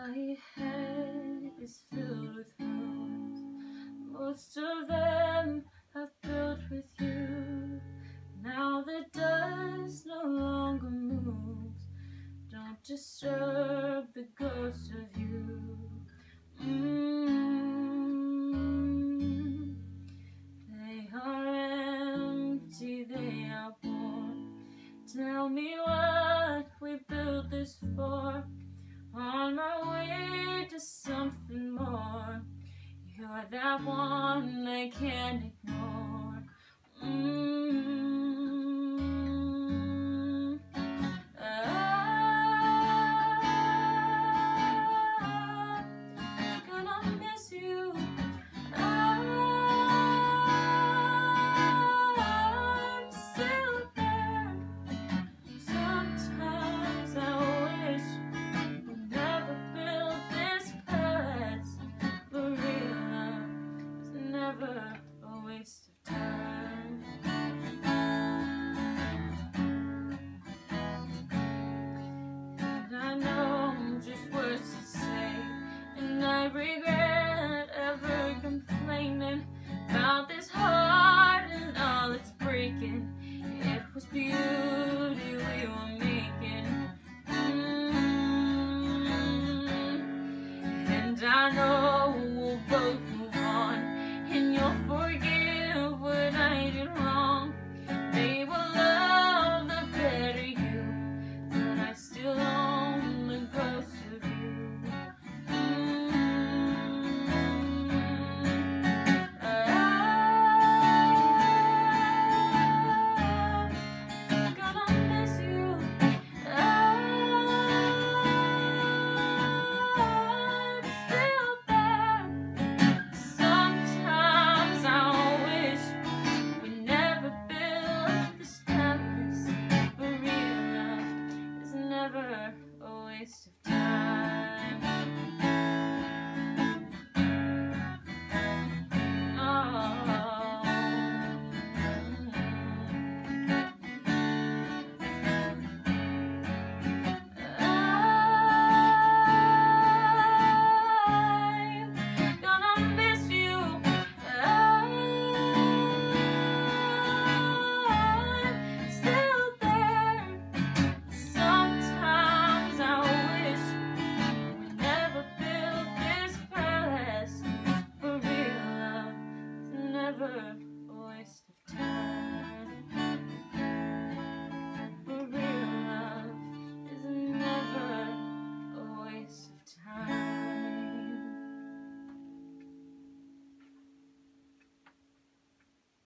My head is filled with rooms, most of them I've built with you. Now the dust no longer moves, don't disturb the ghost of you. They are empty, they are born. Tell me what we built this for. On my way to something more. You're that one